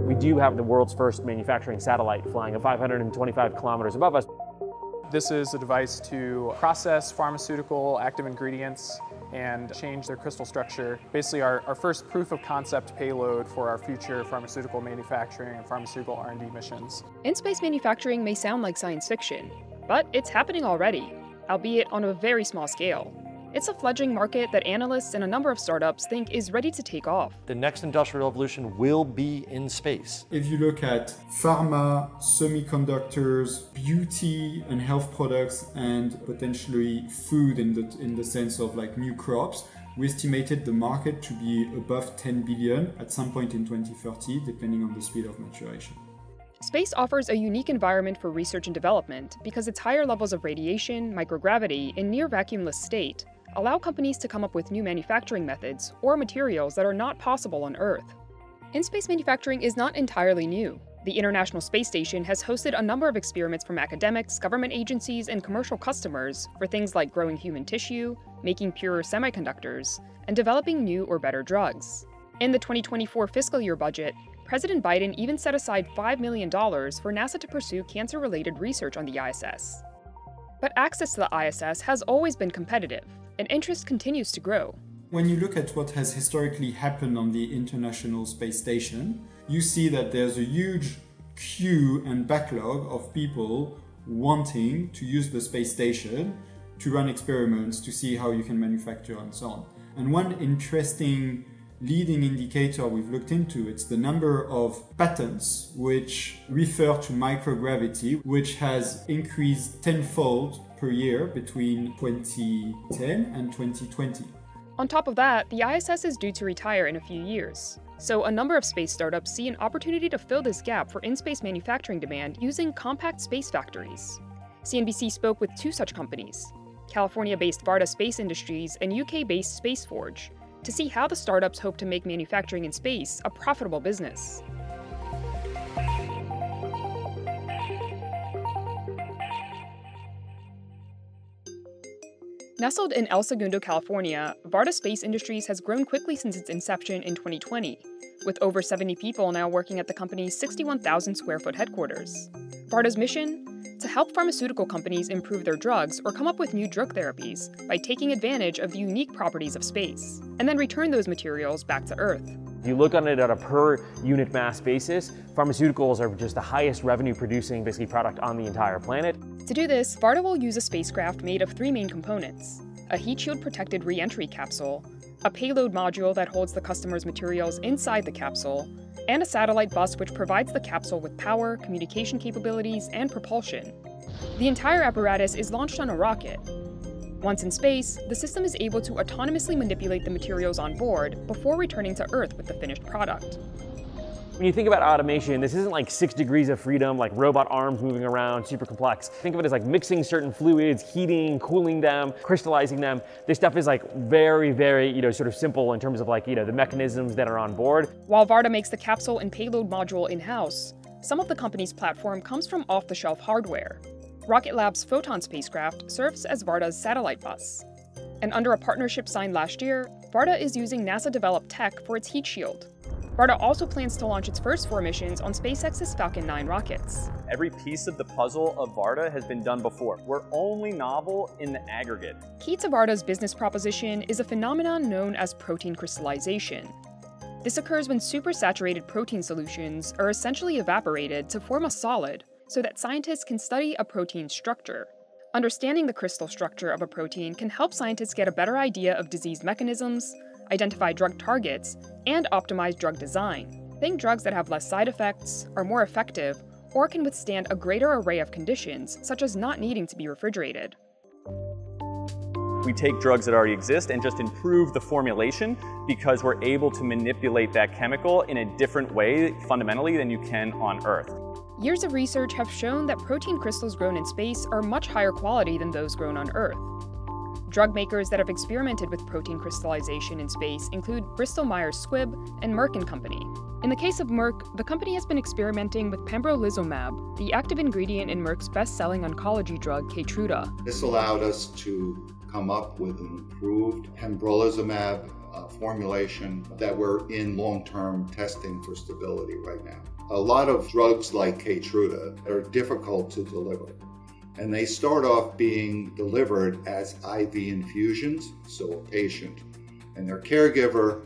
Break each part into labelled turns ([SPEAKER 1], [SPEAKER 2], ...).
[SPEAKER 1] We do have the world's first manufacturing satellite flying at 525 kilometers above us.
[SPEAKER 2] This is a device to process pharmaceutical active ingredients and change their crystal structure. Basically our first proof of concept payload for our future pharmaceutical manufacturing and pharmaceutical R&D missions.
[SPEAKER 3] In-space manufacturing may sound like science fiction, but it's happening already, albeit on a very small scale. It's a fledgling market that analysts and a number of startups think is ready to take off.
[SPEAKER 4] The next industrial revolution will be in space.
[SPEAKER 5] If you look at pharma, semiconductors, beauty and health products, and potentially food in the sense of like new crops, we estimated the market to be above 10 billion at some point in 2030, depending on the speed of maturation.
[SPEAKER 3] Space offers a unique environment for research and development because its higher levels of radiation, microgravity, and near vacuumless state allow companies to come up with new manufacturing methods or materials that are not possible on Earth. In-space manufacturing is not entirely new. The International Space Station has hosted a number of experiments from academics, government agencies, and commercial customers for things like growing human tissue, making purer semiconductors, and developing new or better drugs. In the 2024 fiscal year budget, President Biden even set aside $5 million for NASA to pursue cancer-related research on the ISS. But access to the ISS has always been competitive, and interest continues to grow.
[SPEAKER 5] When you look at what has historically happened on the International Space Station, you see that there's a huge queue and backlog of people wanting to use the space station to run experiments, to see how you can manufacture and so on. And one interesting leading indicator we've looked into, it's the number of patents which refer to microgravity, which has increased tenfold per year between 2010 and 2020.
[SPEAKER 3] On top of that, the ISS is due to retire in a few years. So a number of space startups see an opportunity to fill this gap for in-space manufacturing demand using compact space factories. CNBC spoke with two such companies, California-based Varda Space Industries and UK-based SpaceForge, to see how the startups hope to make manufacturing in space a profitable business. Nestled in El Segundo, California, Varda Space Industries has grown quickly since its inception in 2020, with over 70 people now working at the company's 61,000 square foot headquarters. Varda's mission? To help pharmaceutical companies improve their drugs or come up with new drug therapies by taking advantage of the unique properties of space, and then return those materials back to Earth.
[SPEAKER 1] If you look on it at a per unit mass basis, pharmaceuticals are just the highest revenue producing basically product on the entire planet.
[SPEAKER 3] To do this, Varda will use a spacecraft made of three main components: a heat shield protected re-entry capsule, a payload module that holds the customer's materials inside the capsule, and a satellite bus which provides the capsule with power, communication capabilities, and propulsion. The entire apparatus is launched on a rocket. Once in space, the system is able to autonomously manipulate the materials on board before returning to Earth with the finished product.
[SPEAKER 1] When you think about automation, this isn't like 6 degrees of freedom, like robot arms moving around, super complex. Think of it as like mixing certain fluids, heating, cooling them, crystallizing them. This stuff is like very, sort of simple in terms of like, the mechanisms that are on board.
[SPEAKER 3] While Varda makes the capsule and payload module in-house, some of the company's platform comes from off-the-shelf hardware. Rocket Lab's Photon spacecraft serves as Varda's satellite bus. And under a partnership signed last year, Varda is using NASA-developed tech for its heat shield. Varda also plans to launch its first 4 missions on SpaceX's Falcon 9 rockets.
[SPEAKER 6] Every piece of the puzzle of Varda has been done before. We're only novel in the aggregate.
[SPEAKER 3] Key to Varda's business proposition is a phenomenon known as protein crystallization. This occurs when supersaturated protein solutions are essentially evaporated to form a solid so that scientists can study a protein's structure. Understanding the crystal structure of a protein can help scientists get a better idea of disease mechanisms, identify drug targets, and optimize drug design. Think drugs that have less side effects, are more effective, or can withstand a greater array of conditions, such as not needing to be refrigerated.
[SPEAKER 6] We take drugs that already exist and just improve the formulation because we're able to manipulate that chemical in a different way fundamentally than you can on Earth.
[SPEAKER 3] Years of research have shown that protein crystals grown in space are much higher quality than those grown on Earth. Drug makers that have experimented with protein crystallization in space include Bristol Myers Squibb and Merck & Company. In the case of Merck, the company has been experimenting with pembrolizumab, the active ingredient in Merck's best-selling oncology drug Keytruda.
[SPEAKER 7] This allowed us to come up with an improved pembrolizumab formulation that we're in long-term testing for stability right now. A lot of drugs like Keytruda are difficult to deliver, and they start off being delivered as IV infusions, so a patient and their caregiver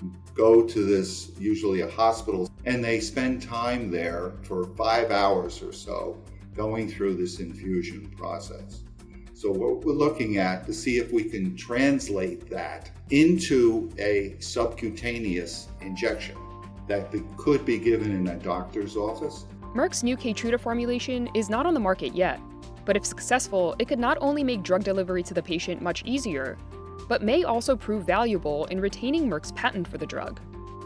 [SPEAKER 7] go to this, usually a hospital, and they spend time there for 5 hours or so going through this infusion process. So what we're looking at to see if we can translate that into a subcutaneous injection that could be given in a doctor's office.
[SPEAKER 3] Merck's new Keytruda formulation is not on the market yet, but if successful, it could not only make drug delivery to the patient much easier, but may also prove valuable in retaining Merck's patent for the drug.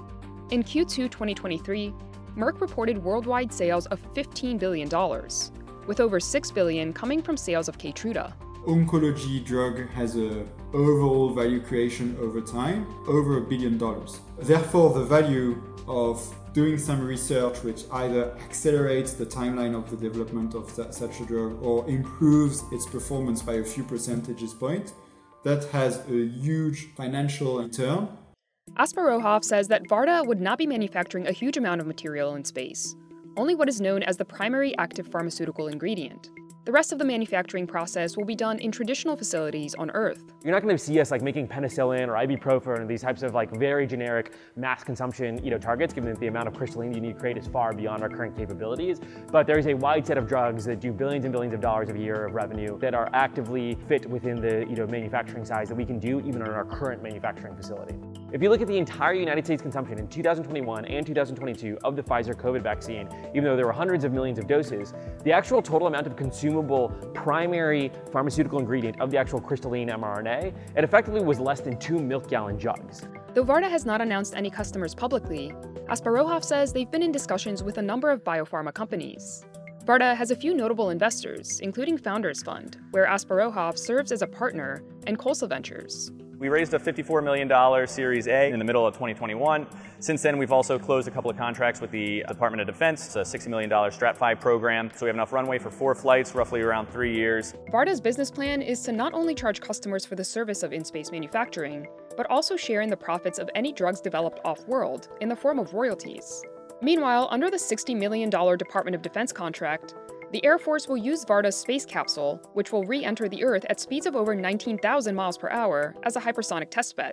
[SPEAKER 3] In Q2 2023, Merck reported worldwide sales of $15 billion, with over $6 billion coming from sales of Keytruda.
[SPEAKER 5] Oncology drug has a overall value creation over time, over $1 billion. Therefore, the value of doing some research which either accelerates the timeline of the development of such a drug or improves its performance by a few percentage points, that has a huge financial return.
[SPEAKER 3] Asparohov says that Varda would not be manufacturing a huge amount of material in space, only what is known as the primary active pharmaceutical ingredient. The rest of the manufacturing process will be done in traditional facilities on Earth.
[SPEAKER 1] You're not going to see us like making penicillin or ibuprofen or these types of like very generic mass consumption targets, given that the amount of crystalline you need to create is far beyond our current capabilities. But there is a wide set of drugs that do billions and billions of dollars a year of revenue that are actively fit within the manufacturing size that we can do even on our current manufacturing facility. If you look at the entire United States consumption in 2021 and 2022 of the Pfizer COVID vaccine, even though there were hundreds of millions of doses, the actual total amount of consumable primary pharmaceutical ingredient of the actual crystalline mRNA, it effectively was less than 2 milk-gallon jugs.
[SPEAKER 3] Though Varda has not announced any customers publicly, Asparohov says they've been in discussions with a number of biopharma companies. Varda has a few notable investors, including Founders Fund, where Asparohov serves as a partner, and Colsa Ventures.
[SPEAKER 6] We raised a $54 million Series A in the middle of 2021. Since then, we've also closed a couple of contracts with the Department of Defense. It's a $60 million Strat-5 program. So we have enough runway for 4 flights, roughly around 3 years.
[SPEAKER 3] Varda's business plan is to not only charge customers for the service of in-space manufacturing, but also share in the profits of any drugs developed off-world in the form of royalties. Meanwhile, under the $60 million Department of Defense contract, the Air Force will use Varda's space capsule, which will re-enter the Earth at speeds of over 19,000 miles per hour, as a hypersonic testbed.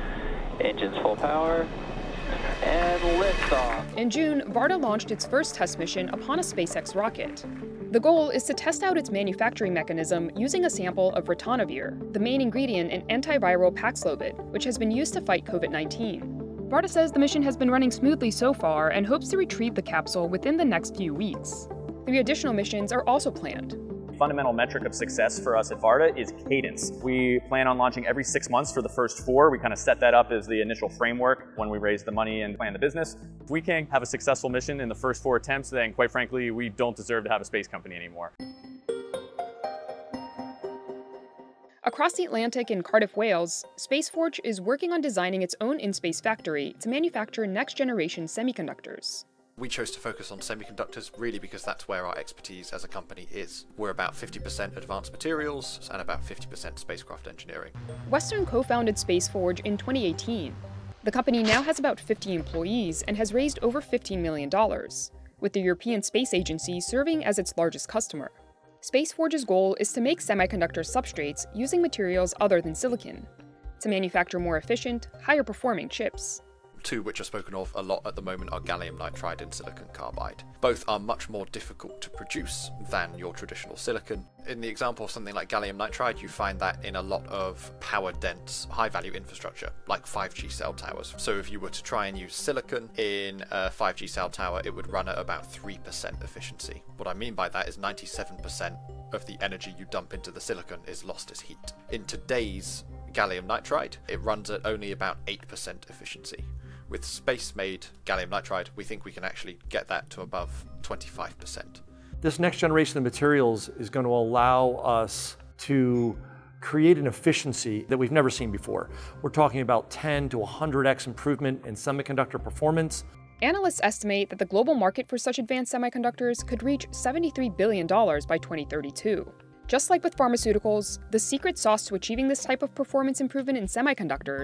[SPEAKER 8] Engines full power, and liftoff.
[SPEAKER 3] In June, Varda launched its first test mission upon a SpaceX rocket. The goal is to test out its manufacturing mechanism using a sample of ritonavir, the main ingredient in antiviral Paxlovid, which has been used to fight COVID-19. Varda says the mission has been running smoothly so far and hopes to retrieve the capsule within the next few weeks. 3 additional missions are also planned.
[SPEAKER 6] Fundamental metric of success for us at Varda is cadence. We plan on launching every 6 months for the first 4. We kind of set that up as the initial framework when we raise the money and plan the business. If we can't have a successful mission in the first 4 attempts, then quite frankly, we don't deserve to have a space company anymore.
[SPEAKER 3] Across the Atlantic in Cardiff, Wales, Spaceforge is working on designing its own in-space factory to manufacture next-generation semiconductors.
[SPEAKER 4] We chose to focus on semiconductors really because that's where our expertise as a company is. We're about 50% advanced materials and about 50% spacecraft engineering.
[SPEAKER 3] Western co-founded Spaceforge in 2018. The company now has about 50 employees and has raised over $15 million, with the European Space Agency serving as its largest customer. Spaceforge's goal is to make semiconductor substrates using materials other than silicon, to manufacture more efficient, higher-performing chips.
[SPEAKER 4] 2 which are spoken of a lot at the moment are gallium nitride and silicon carbide. Both are much more difficult to produce than your traditional silicon. In the example of something like gallium nitride, you find that in a lot of power-dense, high-value infrastructure, like 5G cell towers. So if you were to try and use silicon in a 5G cell tower, it would run at about 3% efficiency. What I mean by that is 97% of the energy you dump into the silicon is lost as heat. In today's gallium nitride, it runs at only about 8% efficiency. With space-made gallium nitride, we think we can actually get that to above 25%.
[SPEAKER 9] This next generation of materials is going to allow us to create an efficiency that we've never seen before. We're talking about 10 to 100x improvement in semiconductor performance.
[SPEAKER 3] Analysts estimate that the global market for such advanced semiconductors could reach $73 billion by 2032. Just like with pharmaceuticals, the secret sauce to achieving this type of performance improvement in semiconductors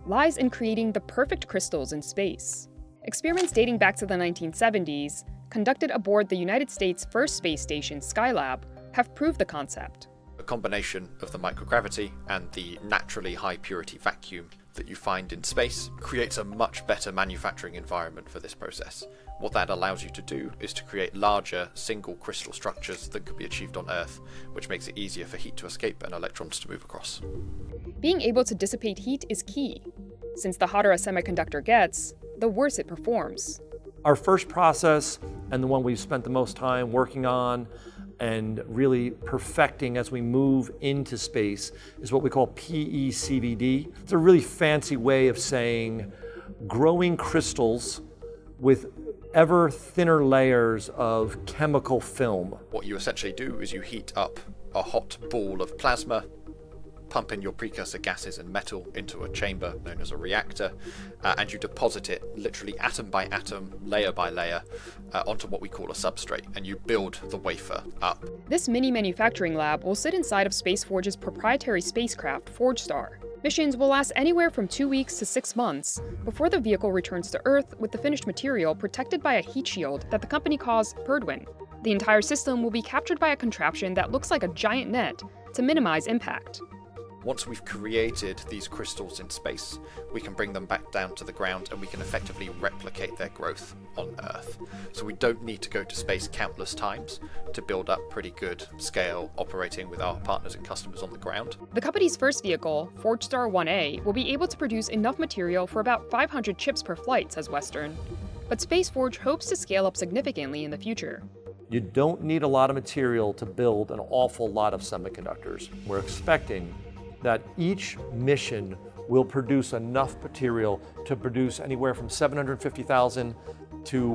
[SPEAKER 3] lies in creating the perfect crystals in space. Experiments dating back to the 1970s, conducted aboard the United States' first space station, Skylab, have proved the concept.
[SPEAKER 4] A combination of the microgravity and the naturally high purity vacuum that you find in space creates a much better manufacturing environment for this process. What that allows you to do is to create larger single crystal structures than could be achieved on Earth, which makes it easier for heat to escape and electrons to move across.
[SPEAKER 3] Being able to dissipate heat is key, since the hotter a semiconductor gets, the worse it performs.
[SPEAKER 9] Our first process, and the one we've spent the most time working on and really perfecting as we move into space, is what we call PECVD. It's a really fancy way of saying growing crystals with ever thinner layers of chemical film.
[SPEAKER 4] What you essentially do is you heat up a hot ball of plasma, pump in your precursor gases and metal into a chamber known as a reactor, and you deposit it literally atom by atom, layer by layer, onto what we call a substrate, and you build the wafer up.
[SPEAKER 3] This mini manufacturing lab will sit inside of SpaceForge's proprietary spacecraft, ForgeStar. Missions will last anywhere from 2 weeks to 6 months before the vehicle returns to Earth with the finished material protected by a heat shield that the company calls Birdwin. The entire system will be captured by a contraption that looks like a giant net to minimize impact.
[SPEAKER 4] Once we've created these crystals in space, we can bring them back down to the ground and we can effectively replicate their growth on Earth. So we don't need to go to space countless times to build up pretty good scale operating with our partners and customers on the ground.
[SPEAKER 3] The company's first vehicle, ForgeStar 1A, will be able to produce enough material for about 500 chips per flight, says Western. But SpaceForge hopes to scale up significantly in the future.
[SPEAKER 9] You don't need a lot of material to build an awful lot of semiconductors. We're expecting that each mission will produce enough material to produce anywhere from 750,000 to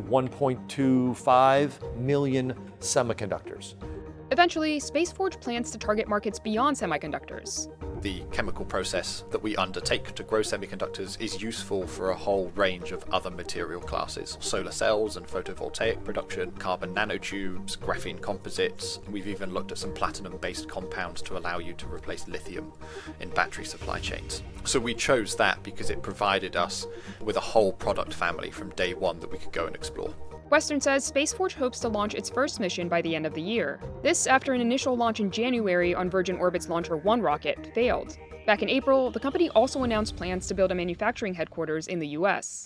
[SPEAKER 9] 1.25 million semiconductors.
[SPEAKER 3] Eventually, SpaceForge plans to target markets beyond semiconductors.
[SPEAKER 4] The chemical process that we undertake to grow semiconductors is useful for a whole range of other material classes. Solar cells and photovoltaic production, carbon nanotubes, graphene composites. We've even looked at some platinum-based compounds to allow you to replace lithium in battery supply chains. So we chose that because it provided us with a whole product family from day one that we could go and explore.
[SPEAKER 3] Western says SpaceForge hopes to launch its first mission by the end of the year. This after an initial launch in January on Virgin Orbit's Launcher 1 rocket failed. Back in April, the company also announced plans to build a manufacturing headquarters in the US.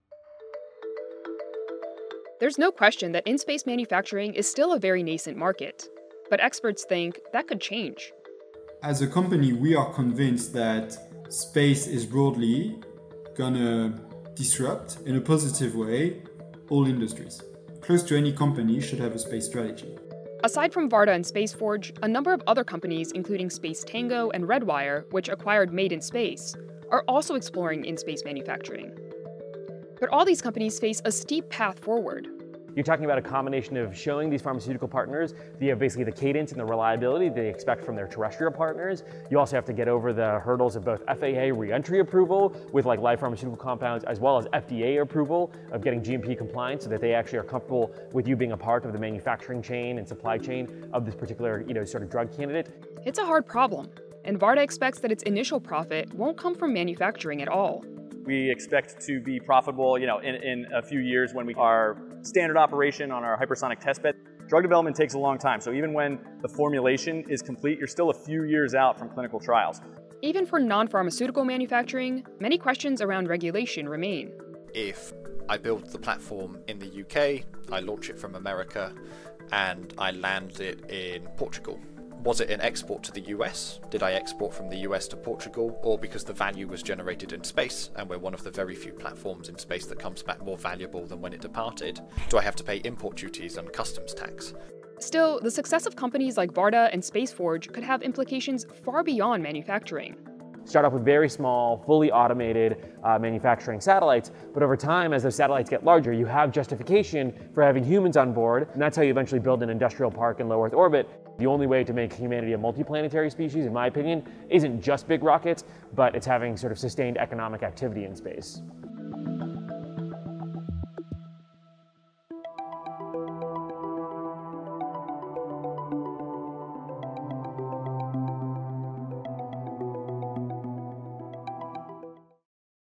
[SPEAKER 3] There's no question that in-space manufacturing is still a very nascent market, but experts think that could change.
[SPEAKER 5] As a company, we are convinced that space is broadly gonna disrupt, in a positive way, all industries. Close to any company should have a space strategy.
[SPEAKER 3] Aside from Varda and SpaceForge, a number of other companies, including Space Tango and Redwire, which acquired Made in Space, are also exploring in-space manufacturing. But all these companies face a steep path forward.
[SPEAKER 1] You're talking about a combination of showing these pharmaceutical partners basically the cadence and the reliability they expect from their terrestrial partners. You also have to get over the hurdles of both FAA re-entry approval with like live pharmaceutical compounds, as well as FDA approval of getting GMP compliance so that they actually are comfortable with you being a part of the manufacturing chain and supply chain of this particular, sort of drug candidate.
[SPEAKER 3] It's a hard problem, and Varda expects that its initial profit won't come from manufacturing at all.
[SPEAKER 6] We expect to be profitable, in a few years when we are standard operation on our hypersonic testbed. Drug development takes a long time, so even when the formulation is complete, you're still a few years out from clinical trials.
[SPEAKER 3] Even for non-pharmaceutical manufacturing, many questions around regulation remain.
[SPEAKER 4] If I build the platform in the UK, I launch it from America, and I land it in Portugal, was it an export to the US? Did I export from the US to Portugal? Or because the value was generated in space, and we're one of the very few platforms in space that comes back more valuable than when it departed, do I have to pay import duties and customs tax?
[SPEAKER 3] Still, the success of companies like Varda and SpaceForge could have implications far beyond manufacturing.
[SPEAKER 1] Start off with very small, fully automated manufacturing satellites, but over time, as those satellites get larger, you have justification for having humans on board, and that's how you eventually build an industrial park in low Earth orbit. The only way to make humanity a multiplanetary species, in my opinion, isn't just big rockets, but it's having sort of sustained economic activity in space.